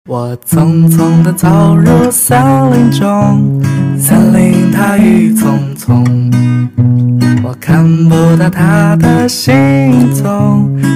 我匆匆地走入森林中，森林它郁葱葱，我看不到它的行踪，